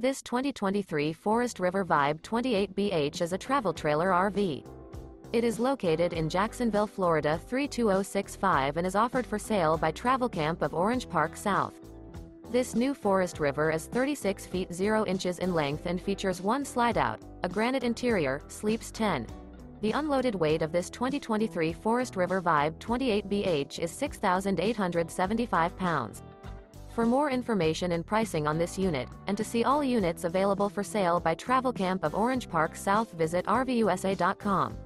This 2023 Forest River Vibe 28BH is a travel trailer RV. It is located in Jacksonville, Florida 32065 and is offered for sale by Travelcamp of Orange Park South. This new Forest River is 36 feet 0 inches in length and features one slide-out, a granite interior, sleeps 10. The unloaded weight of this 2023 Forest River Vibe 28BH is 6,875 pounds. For more information and pricing on this unit, and to see all units available for sale by Travelcamp of Orange Park South, visit RVUSA.com.